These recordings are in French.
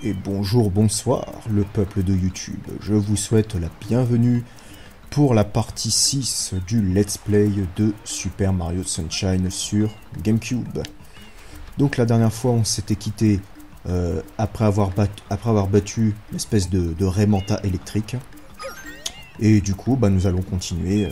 Et bonjour, bonsoir, le peuple de YouTube. Je vous souhaite la bienvenue pour la partie 6 du Let's Play de Super Mario Sunshine sur GameCube. Donc la dernière fois, on s'était quitté après avoir battu une espèce de Raymanta électrique. Et du coup, nous allons continuer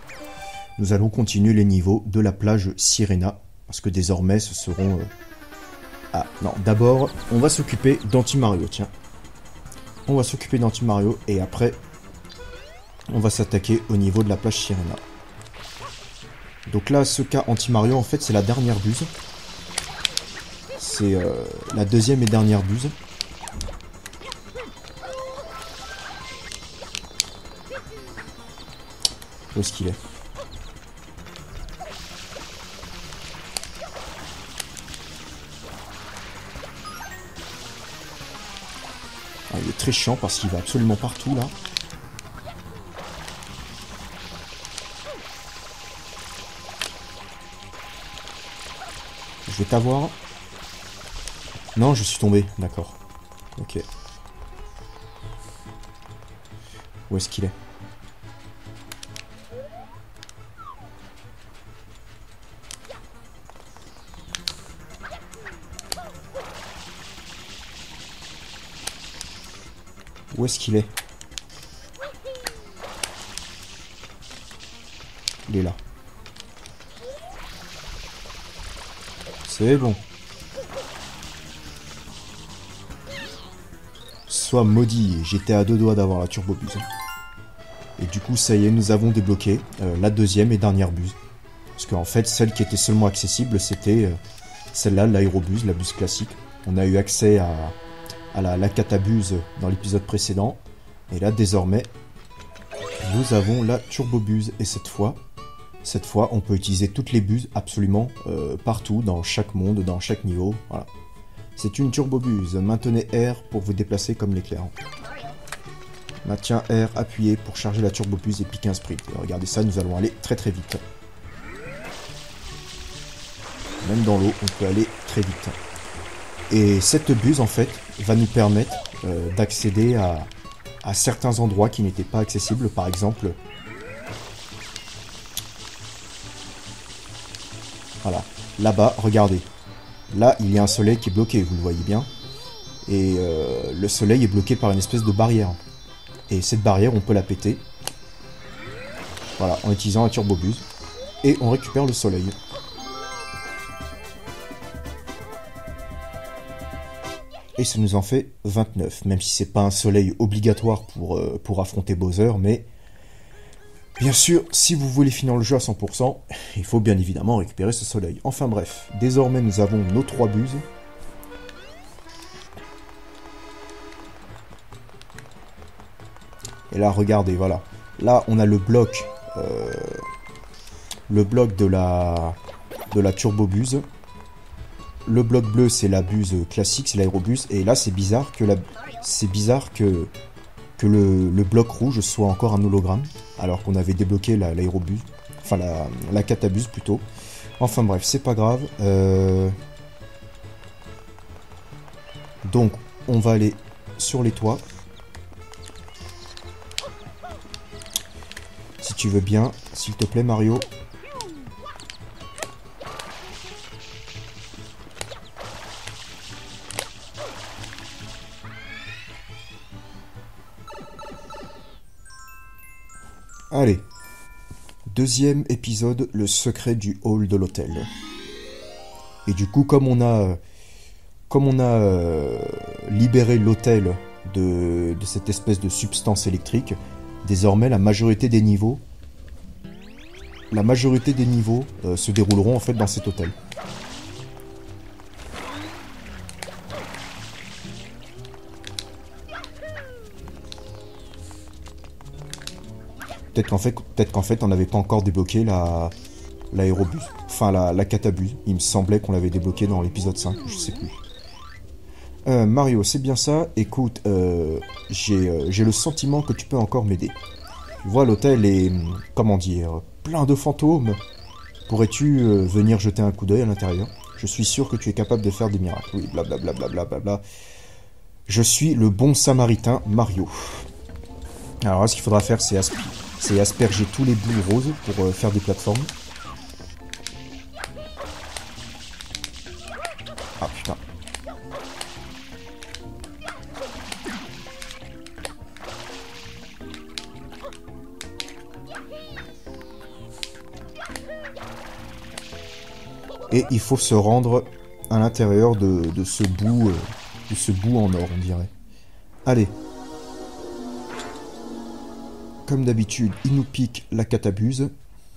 les niveaux de la plage Sirena. Parce que désormais, ce seront... Ah, non, d'abord, on va s'occuper d'Anti-Mario, tiens. On va s'occuper d'Anti-Mario, et après, on va s'attaquer au niveau de la plage Sirena. Donc là, ce cas Anti-Mario, en fait, c'est la dernière buse. C'est la deuxième et dernière buse. Où est-ce qu'il est ? Il est très chiant parce qu'il va absolument partout là. Je vais t'avoir. Non, je suis tombé, d'accord. Ok. Où est-ce qu'il est ? Où est-ce qu'il est? Il est là. C'est bon. Sois maudit, j'étais à deux doigts d'avoir la turbo buse. Et du coup, ça y est, nous avons débloqué la deuxième et dernière buse. Parce qu'en fait, celle qui était seulement accessible, c'était celle-là, l'aérobuse, la buse classique. On a eu accès à la catabuse dans l'épisode précédent. Et là, désormais, nous avons la turbobuse. Et cette fois, on peut utiliser toutes les buses absolument partout, dans chaque monde, dans chaque niveau. Voilà. C'est une turbobuse. Maintenez R pour vous déplacer comme l'éclair. Maintien R appuyé pour charger la turbobuse et piquer un sprint. Et regardez ça, nous allons aller très très vite. Même dans l'eau, on peut aller très vite. Et cette buse, en fait, va nous permettre d'accéder à certains endroits qui n'étaient pas accessibles. Par exemple, voilà, là-bas, regardez. Là, il y a un soleil qui est bloqué, vous le voyez bien. Et le soleil est bloqué par une espèce de barrière. Et cette barrière, on peut la péter. Voilà, en utilisant la turbobuse. Et on récupère le soleil. Et ça nous en fait 29, même si c'est pas un soleil obligatoire pour affronter Bowser, mais bien sûr, si vous voulez finir le jeu à 100%, il faut bien évidemment récupérer ce soleil. Enfin bref, désormais nous avons nos 3 buses. Et là, regardez, voilà. Là, on a le bloc de la turbobuse. Le bloc bleu, c'est la buse classique, c'est l'aérobuse. Et là, c'est bizarre que le bloc rouge soit encore un hologramme, alors qu'on avait débloqué l'aérobuse, enfin la catabuse plutôt. Enfin bref, c'est pas grave. Donc, on va aller sur les toits. Si tu veux bien, s'il te plaît Mario. Allez, deuxième épisode, le secret du hall de l'hôtel. Et du coup, comme on a libéré l'hôtel de cette espèce de substance électrique, désormais la majorité des niveaux se dérouleront en fait dans cet hôtel. Peut-être qu'en fait on n'avait pas encore débloqué l'aérobuse, enfin la catabuse. Il me semblait qu'on l'avait débloqué dans l'épisode 5, je sais plus. Mario, c'est bien ça. Écoute, j'ai le sentiment que tu peux encore m'aider. Tu vois, l'hôtel est, comment dire, plein de fantômes. Pourrais-tu venir jeter un coup d'œil à l'intérieur? Je suis sûr que tu es capable de faire des miracles. Oui, blablabla. Je suis le bon samaritain Mario. Alors là, ce qu'il faudra faire, c'est asperger tous les bouts roses pour faire des plateformes. Ah putain. Et il faut se rendre à l'intérieur de ce bout en or, on dirait. Allez. Comme d'habitude, il nous pique la catabuse.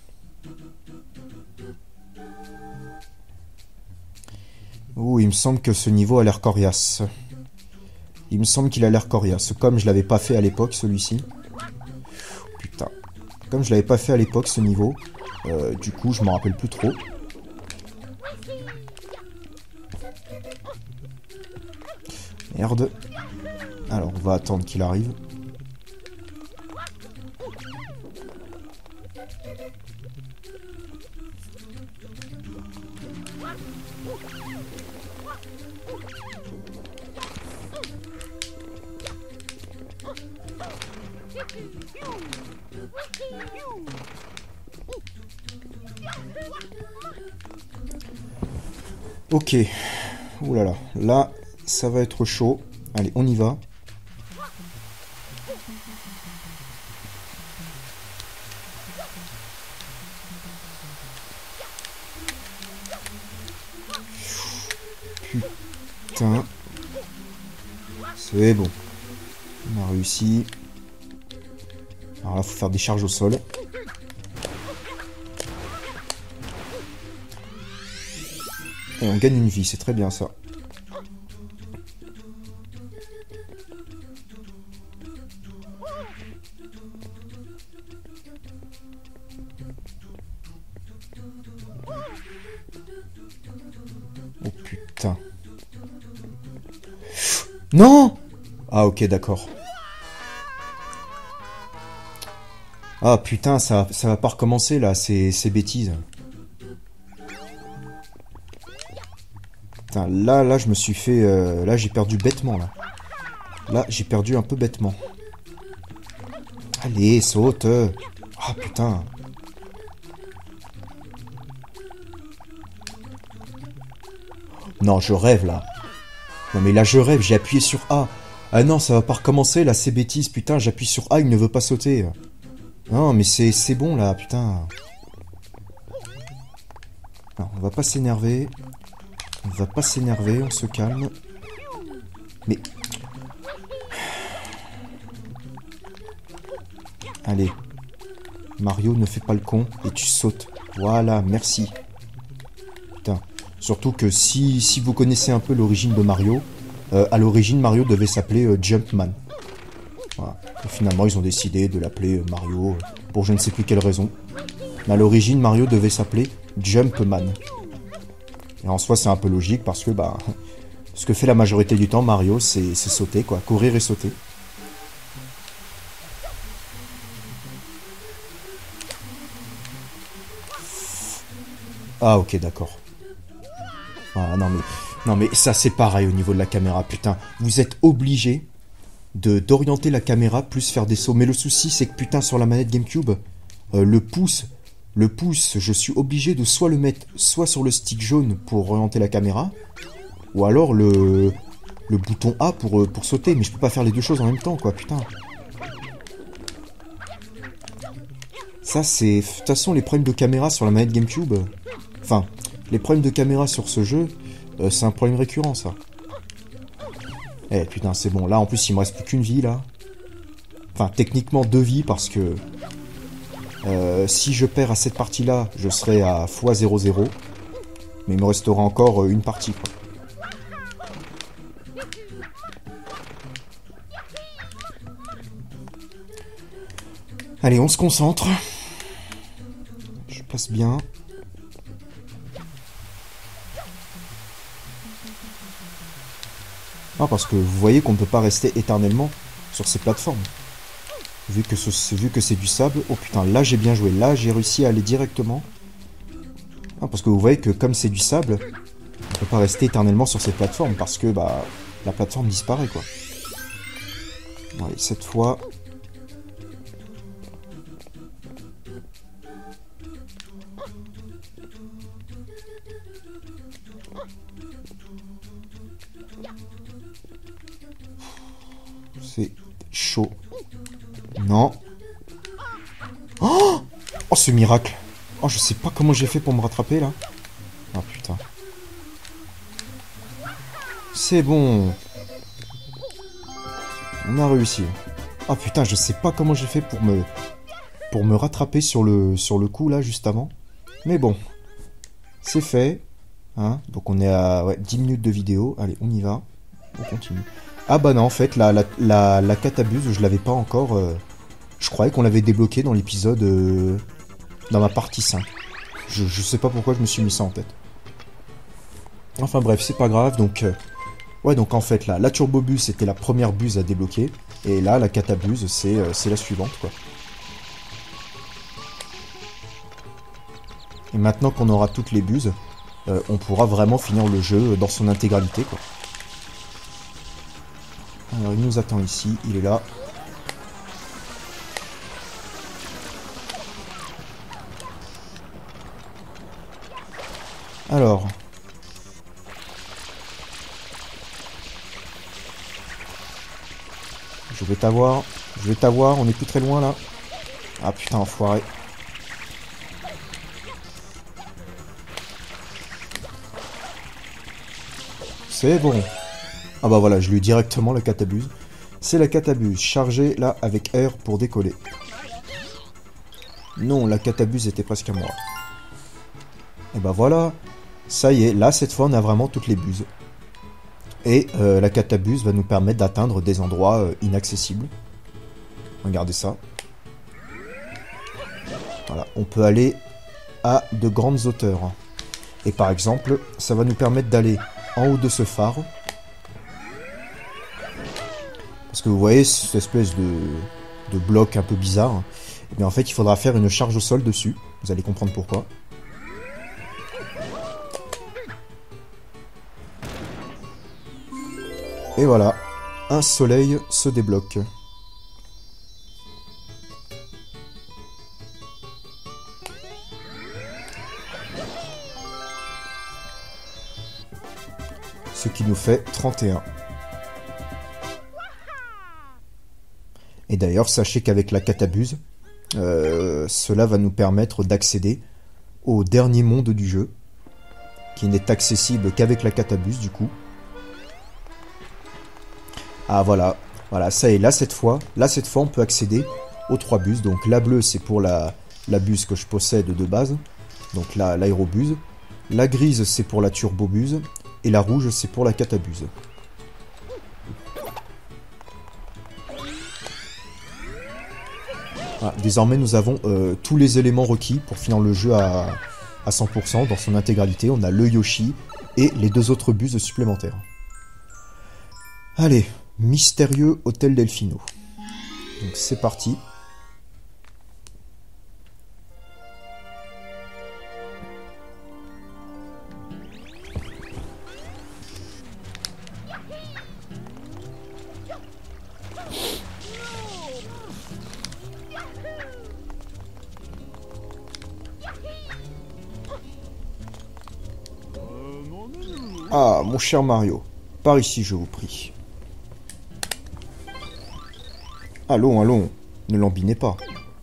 Oh, il me semble que ce niveau a l'air coriace. Il me semble qu'il a l'air coriace. Comme je l'avais pas fait à l'époque, celui-ci. Putain. Comme je l'avais pas fait à l'époque, ce niveau. Du coup, je m'en rappelle plus trop. Merde. Alors, on va attendre qu'il arrive. Ok. Ouh là là. Là, ça va être chaud. Allez, on y va. Putain. C'est bon. On a réussi. Alors là, faut faire des charges au sol. Et on gagne une vie, c'est très bien ça. Oh putain. Non! Ah ok, d'accord. Ah putain, ça va pas recommencer là, ces bêtises. Putain, là, je me suis fait... là, j'ai perdu bêtement, là. Là, j'ai perdu un peu bêtement. Allez, saute. Ah, putain. Non, je rêve, là. Non, mais là, je rêve, j'ai appuyé sur A. Ah non, ça va pas recommencer, là, ces bêtises. Putain, j'appuie sur A, il ne veut pas sauter. Non, mais c'est bon, là, putain. Non, on va pas s'énerver. On va pas s'énerver, on se calme. Mais... Allez. Mario, ne fais pas le con et tu sautes. Voilà, merci. Putain. Surtout que si vous connaissez un peu l'origine de Mario, à l'origine, Mario devait s'appeler Jumpman. Voilà. Et finalement, ils ont décidé de l'appeler Mario pour je ne sais plus quelle raison. Mais à l'origine, Mario devait s'appeler Jumpman. Et en soi, c'est un peu logique parce que, bah, ce que fait la majorité du temps Mario, c'est sauter, quoi. Courir et sauter. Ah, ok, d'accord. Ah, non, mais ça, c'est pareil au niveau de la caméra, putain. Vous êtes obligé d'orienter la caméra plus faire des sauts. Mais le souci, c'est que, putain, sur la manette GameCube, le pouce, je suis obligé de soit le mettre soit sur le stick jaune pour orienter la caméra, ou alors le bouton A pour sauter, mais je peux pas faire les deux choses en même temps, quoi, putain. Ça, c'est... De toute façon, les problèmes de caméra sur la manette GameCube... Enfin, les problèmes de caméra sur ce jeu, c'est un problème récurrent, ça. Eh, putain, c'est bon. Là, en plus, il me reste plus qu'une vie, là. Enfin, techniquement, 2 vies, parce que... si je perds à cette partie-là, je serai à x00. Mais il me restera encore une partie, quoi. Allez, on se concentre. Je passe bien. Ah, parce que vous voyez qu'on ne peut pas rester éternellement sur ces plateformes. Vu que c'est du sable. Oh putain, là j'ai bien joué. Là j'ai réussi à aller directement. Ah, parce que vous voyez que comme c'est du sable, on peut pas rester éternellement sur ces plateformes. Parce que, bah, la plateforme disparaît, quoi. Bon, allez, cette fois... C'est chaud. Non. Oh, oh, ce miracle. Oh, je sais pas comment j'ai fait pour me rattraper, là. Oh, putain. C'est bon. On a réussi. Oh, putain, je sais pas comment j'ai fait pour me rattraper sur le coup, là, juste avant. Mais bon. C'est fait. Hein, donc on est à 10 minutes de vidéo. Allez, on y va. On continue. Ah bah non, en fait, la catabuse, je l'avais pas encore... je croyais qu'on l'avait débloqué dans l'épisode... dans ma partie 5. Je sais pas pourquoi je me suis mis ça en tête. Enfin bref, c'est pas grave, donc... ouais, donc en fait, là, la turbobuse, c'était la première buse à débloquer. Et là, la catabuse, c'est la suivante, quoi. Et maintenant qu'on aura toutes les buses, on pourra vraiment finir le jeu dans son intégralité, quoi. Alors, il nous attend ici, il est là. Alors... je vais t'avoir, on est plus très loin, là. Ah, putain, enfoiré. C'est bon. Ah bah voilà, je lui ai directement la catabuse. C'est la catabuse, chargée là avec R pour décoller. Non, la catabuse était presque à moi. Et bah voilà, ça y est, là cette fois on a vraiment toutes les buses. Et la catabuse va nous permettre d'atteindre des endroits inaccessibles. Regardez ça. Voilà, on peut aller à de grandes hauteurs. Et par exemple, ça va nous permettre d'aller en haut de ce phare. Parce que vous voyez cette espèce de bloc un peu bizarre. Et bien en fait, il faudra faire une charge au sol dessus. Vous allez comprendre pourquoi. Et voilà, un soleil se débloque. Ce qui nous fait 31. Et d'ailleurs, sachez qu'avec la catabuse, cela va nous permettre d'accéder au dernier monde du jeu, qui n'est accessible qu'avec la catabuse du coup. Ah voilà, voilà, ça y est, là cette fois on peut accéder aux 3 buses. Donc la bleue c'est pour la buse que je possède de base, donc l'aérobuse. La grise c'est pour la turbobuse, et la rouge c'est pour la catabuse. Ah, désormais nous avons tous les éléments requis pour finir le jeu à 100% dans son intégralité. On a le Yoshi et les 2 autres buses supplémentaires. Allez, mystérieux hôtel Delfino. Donc c'est parti. Ah, mon cher Mario, par ici je vous prie. Allons, allons, ne l'embinez pas.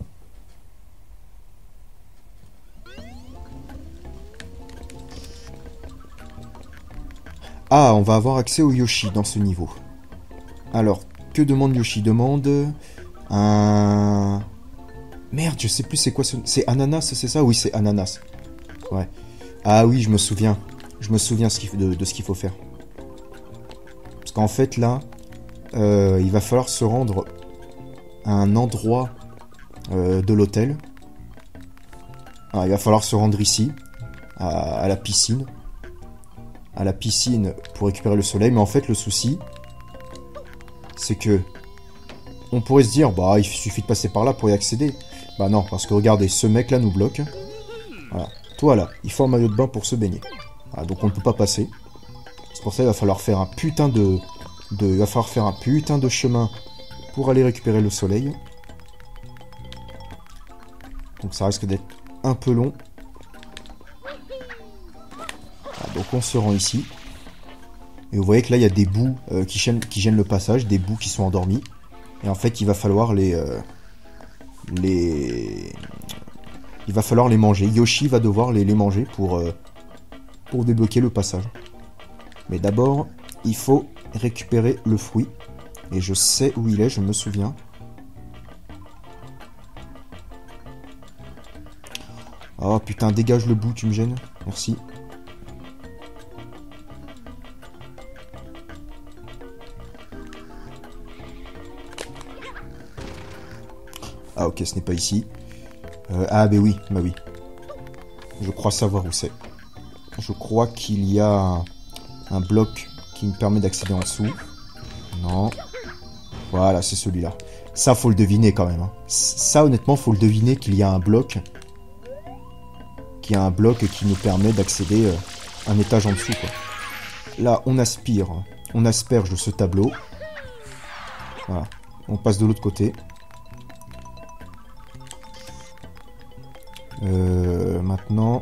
Ah, on va avoir accès au Yoshi dans ce niveau. Alors, que demande Yoshi? Demande un... Merde, je sais plus c'est quoi ce... C'est ananas, c'est ça? Oui, c'est ananas. Ouais. Ah oui, je me souviens. Je me souviens de ce qu'il faut faire. Parce qu'en fait, là, il va falloir se rendre à un endroit de l'hôtel. Alors, il va falloir se rendre ici, à la piscine. À la piscine pour récupérer le soleil. Mais en fait, le souci, c'est que on pourrait se dire, bah, il suffit de passer par là pour y accéder. Bah non, parce que regardez, ce mec-là nous bloque. Voilà. Toi, là, il faut un maillot de bain pour se baigner. Voilà, donc on ne peut pas passer. C'est pour ça qu'il va falloir faire un putain de Il va falloir faire un putain de chemin pour aller récupérer le soleil. Donc ça risque d'être un peu long. Voilà, donc on se rend ici. Et vous voyez que là, il y a des bouts qui gênent le passage, des bouts qui sont endormis. Et en fait, il va falloir les manger. Yoshi va devoir les manger pour débloquer le passage. Mais d'abord, il faut récupérer le fruit. Et je sais où il est, je me souviens. Oh putain, dégage le bout, tu me gênes. Merci. Ah ok, ce n'est pas ici. Ah bah oui, bah oui. Je crois savoir où c'est. Je crois qu'il y a un bloc qui me permet d'accéder en dessous. Non. Voilà, c'est celui-là. Ça, faut le deviner quand même. Hein. Ça, honnêtement, faut le deviner qu'il y a un bloc. Qu'il y a un bloc qui nous permet d'accéder un étage en dessous, quoi. Là, on aspire. On asperge ce tableau. Voilà. On passe de l'autre côté. Maintenant...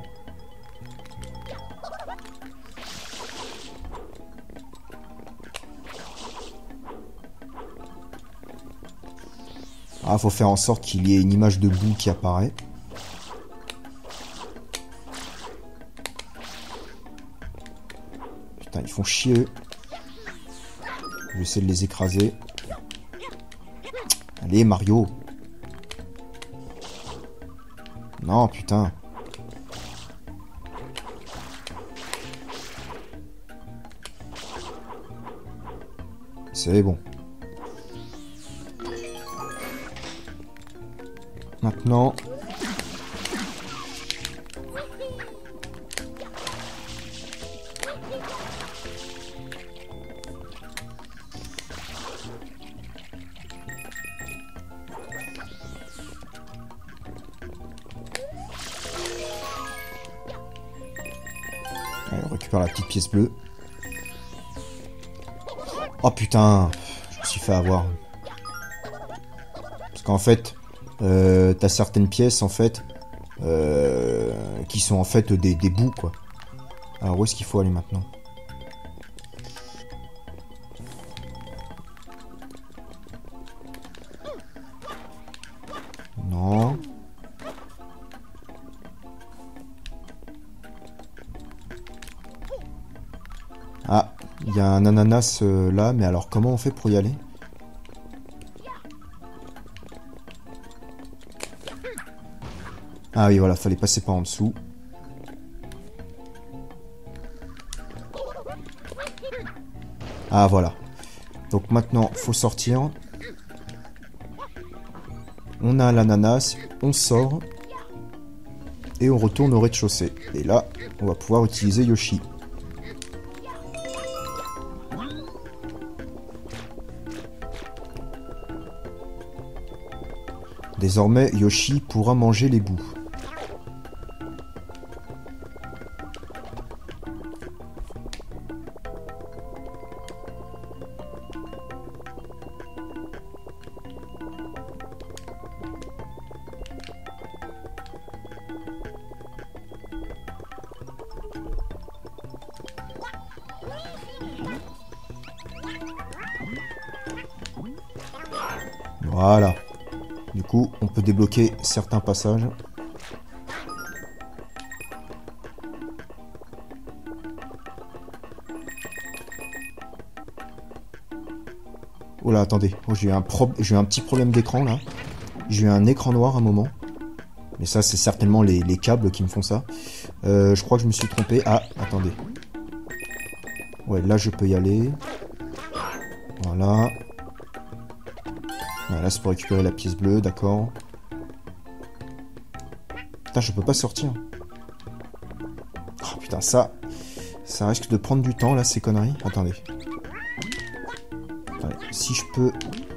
Ah, faut faire en sorte qu'il y ait une image de boue qui apparaît. Putain, ils font chier. Je vais essayer de les écraser. Allez, Mario. Non, putain. C'est bon. Maintenant... Allez, on récupère la petite pièce bleue. Oh putain, je me suis fait avoir. Parce qu'en fait, t'as certaines pièces en fait qui sont en fait des bouts quoi. Alors où est-ce qu'il faut aller maintenant? Non. Ah, il y a un ananas là, mais alors comment on fait pour y aller? Ah oui, voilà, fallait passer par en dessous. Ah voilà. Donc maintenant, faut sortir. On a l'ananas, on sort. Et on retourne au rez-de-chaussée. Et là, on va pouvoir utiliser Yoshi. Désormais, Yoshi pourra manger les bouts. Voilà. Du coup, on peut débloquer certains passages. Oh là, attendez. Oh, j'ai eu un petit problème d'écran, là. J'ai eu un écran noir à un moment. Mais ça, c'est certainement les câbles qui me font ça. Je crois que je me suis trompé. Ah, attendez. Ouais, là, je peux y aller. Voilà. Là, c'est pour récupérer la pièce bleue, d'accord. Putain, je peux pas sortir. Oh putain, ça risque de prendre du temps, là, ces conneries. Attendez. Allez, si je peux...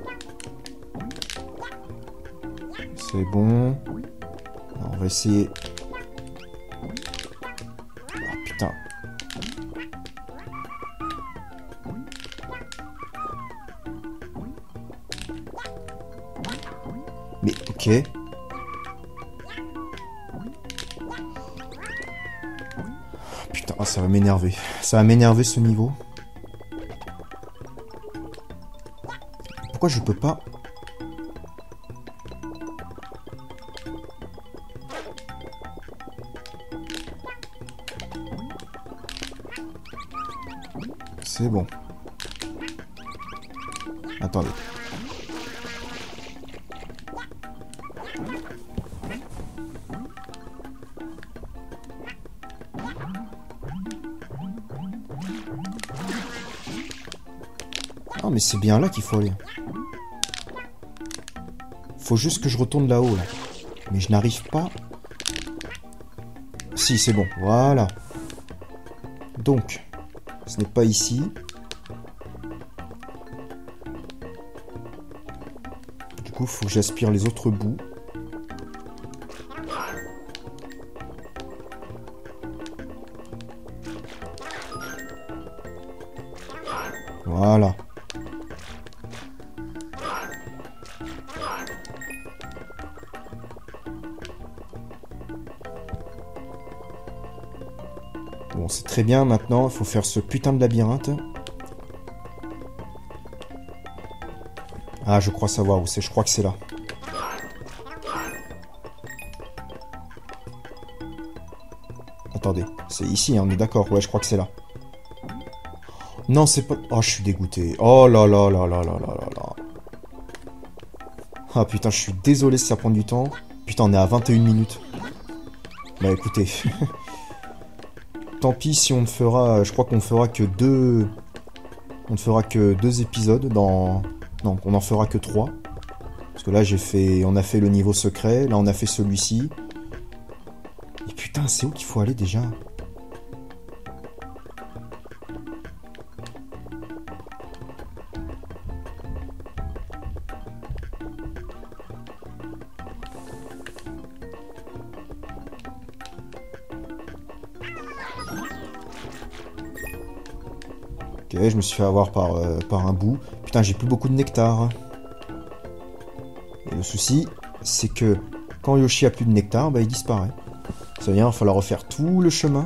C'est bon. Alors, on va essayer... Oh putain. Ok. Putain, oh, ça va m'énerver. Ça va m'énerver ce niveau. Pourquoi je peux pas... C'est bon. Attendez. Ah mais c'est bien là qu'il faut aller. Faut juste que je retourne là-haut là. Mais je n'arrive pas. Si c'est bon, voilà. Donc, ce n'est pas ici. Du coup, faut que j'aspire les autres bouts. Voilà. Bon, c'est très bien maintenant, il faut faire ce putain de labyrinthe. Ah, je crois savoir où c'est, je crois que c'est là. Attendez, c'est ici, hein, on est d'accord, ouais, je crois que c'est là. Non, c'est pas... Oh, je suis dégoûté. Oh là là là là là là là là. Ah putain, je suis désolé si ça prend du temps. Putain, on est à 21 minutes. Bah écoutez... Tant pis si on ne fera... Je crois qu'on fera que 2... On ne fera que 2 épisodes dans... Non, on en fera que 3. Parce que là, on a fait le niveau secret. Là, on a fait celui-ci. Et putain, c'est où qu'il faut aller déjà ? Ok, je me suis fait avoir par un bout. Putain, j'ai plus beaucoup de nectar. Et le souci, c'est que quand Yoshi a plus de nectar, bah il disparaît. Ça veut dire qu'il va falloir refaire tout le chemin.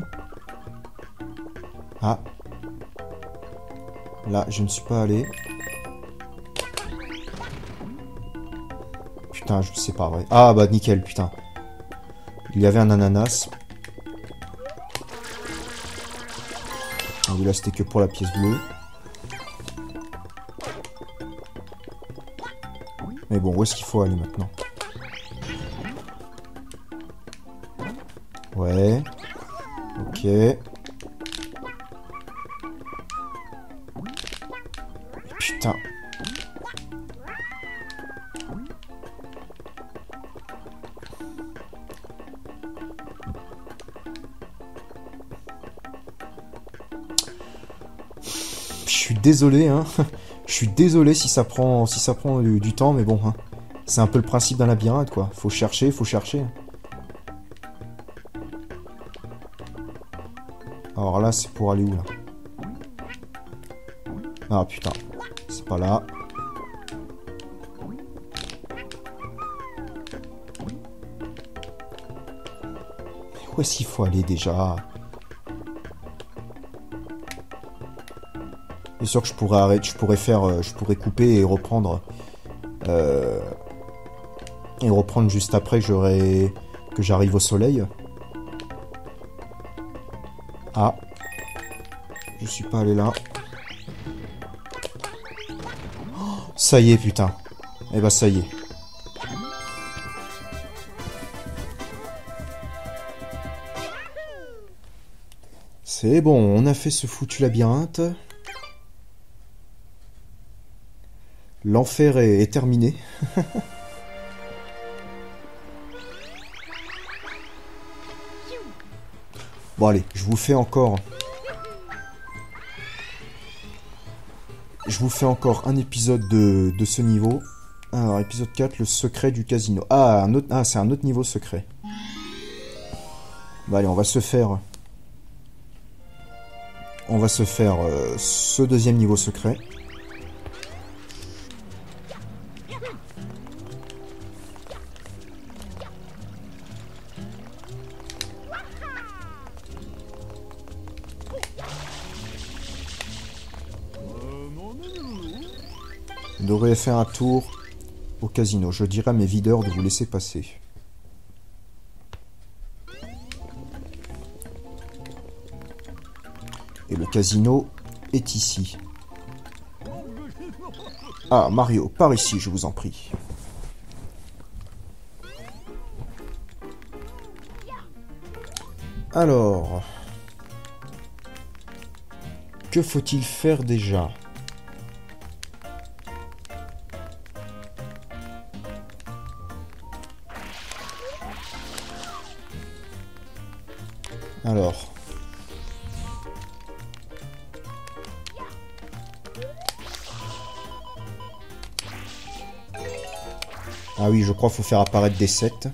Ah. Là, je ne suis pas allé. Putain, je sais pas, ouais. Ah bah nickel, putain. Il y avait un ananas. Ah, là, c'était que pour la pièce bleue. Mais bon, où est-ce qu'il faut aller maintenant? Ouais. Ok. Putain. Je suis désolé, hein. Je suis désolé si ça prend du temps, mais bon, hein. C'est un peu le principe d'un labyrinthe, quoi. Faut chercher, faut chercher. Alors là, c'est pour aller où, là? Ah, putain. C'est pas là. Mais où est-ce qu'il faut aller, déjà? C'est sûr que je pourrais arrêter, je pourrais couper et reprendre juste après que j'arrive au soleil. Ah, je suis pas allé là. Oh, ça y est, putain. Eh ben ça y est. C'est bon, on a fait ce foutu labyrinthe. L'enfer est terminé. Bon allez, je vous fais encore un épisode de ce niveau. Alors, épisode 4, le secret du casino. Ah, c'est un autre niveau secret. Bah allez, on va se faire ce deuxième niveau secret. On devrait faire un tour au casino. Je dirais à mes videurs de vous laisser passer. Et le casino est ici. Ah, Mario, par ici, je vous en prie. Alors... Que faut-il faire déjà? Alors... Ah oui, je crois qu'il faut faire apparaître des 7.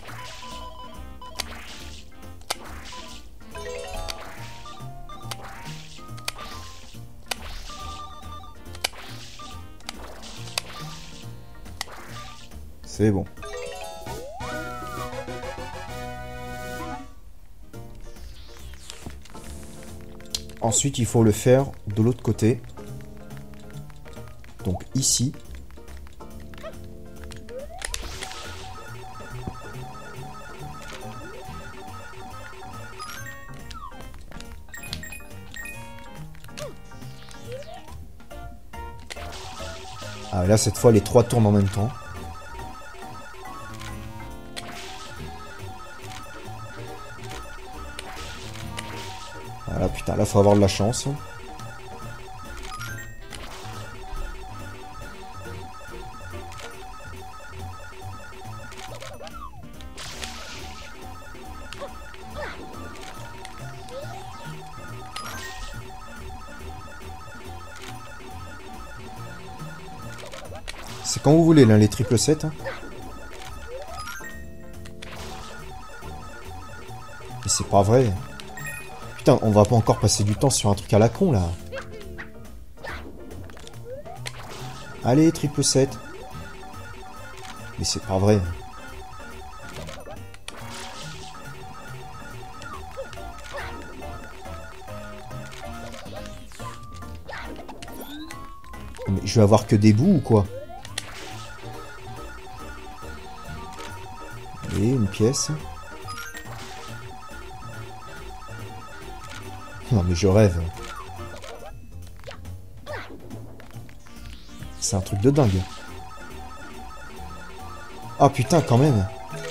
C'est bon. Ensuite, il faut le faire de l'autre côté. Donc ici. Ah, là, cette fois, les 3 tournent en même temps. Voilà, putain, là, faut avoir de la chance. C'est quand vous voulez, là, les triple 7. Hein. Mais c'est pas vrai. Putain, on va pas encore passer du temps sur un truc à la con, là. Allez, triple 7. Mais c'est pas vrai. Mais je vais avoir que des bouts ou quoi? Et une pièce. Non mais je rêve. C'est un truc de dingue. Ah putain quand même.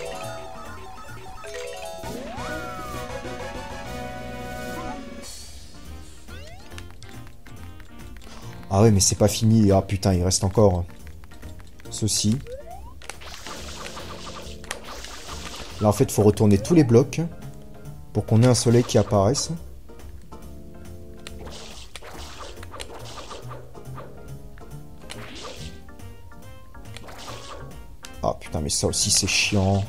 Ah ouais mais c'est pas fini. Ah putain il reste encore ceci. Là en fait il faut retourner tous les blocs pour qu'on ait un soleil qui apparaisse. Ah putain mais ça aussi c'est chiant.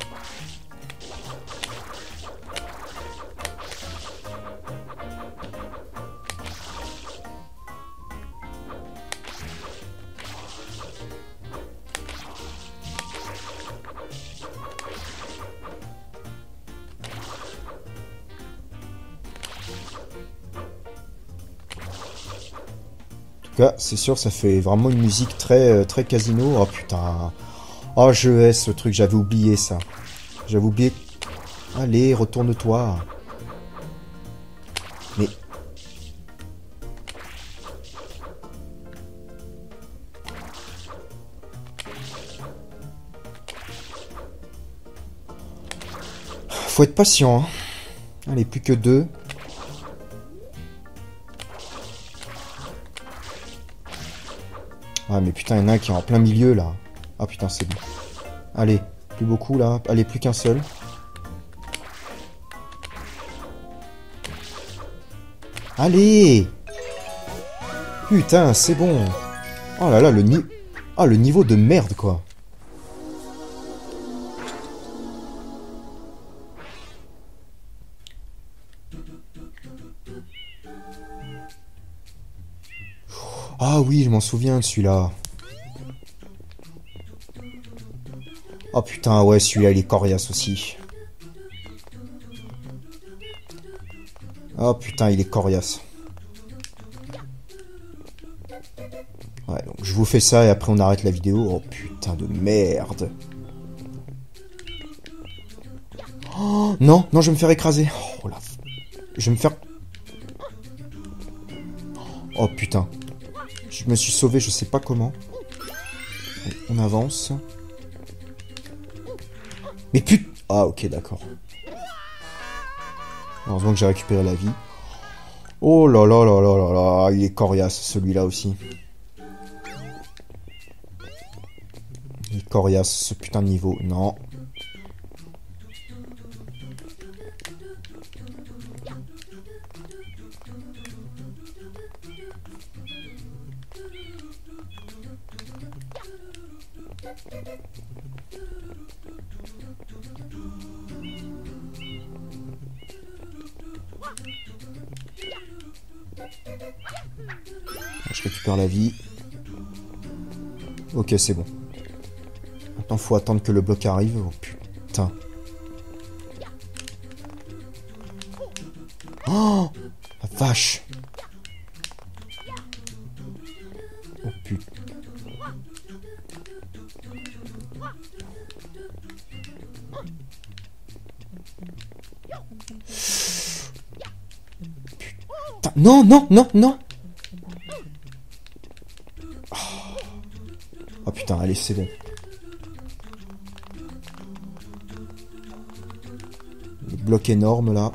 C'est sûr, ça fait vraiment une musique très, très casino. Oh putain. Oh, je hais ce truc, j'avais oublié ça. J'avais oublié. Allez, retourne-toi. Mais... Faut être patient. Hein. Allez, plus que 2. Ah mais putain, il y en a un qui est en plein milieu là. Ah putain, c'est bon. Allez, plus beaucoup là. Allez, plus qu'un seul. Allez! Putain, c'est bon. Oh là là, le niveau de merde quoi. Ah oui, je m'en souviens de celui-là. Oh putain, ouais, celui-là, il est coriace aussi. Oh putain, il est coriace. Ouais, donc je vous fais ça et après on arrête la vidéo. Oh putain de merde. Oh, non, non, je vais me faire écraser. Oh là. Je vais me faire... Oh putain. Je me suis sauvé, je sais pas comment. On avance. Mais putain... Ah ok, d'accord. Heureusement que j'ai récupéré la vie. Oh là là là là là là, il est coriace celui-là aussi. Il est coriace ce putain de niveau, non. Je récupère la vie. Ok, c'est bon. Maintenant, faut attendre que le bloc arrive. Oh putain. Oh la vache. Oh putain. Putain. Non, non, non, non. Oh putain, allez, c'est bon. Le bloc énorme, là.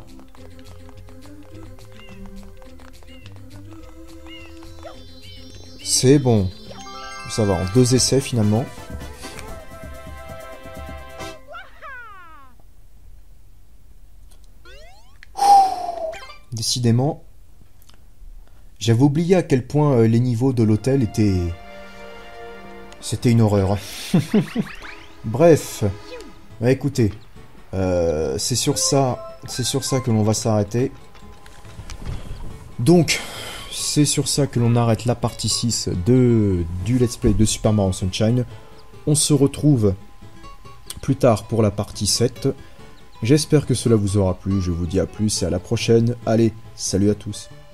C'est bon. Ça va, en 2 essais, finalement. Décidément. J'avais oublié à quel point les niveaux de l'hôtel étaient... C'était une horreur. Bref. Bah, écoutez. C'est sur ça que l'on va s'arrêter. Donc, c'est sur ça que l'on arrête la partie 6 du Let's Play de Super Mario Sunshine. On se retrouve plus tard pour la partie 7. J'espère que cela vous aura plu. Je vous dis à plus et à la prochaine. Allez, salut à tous.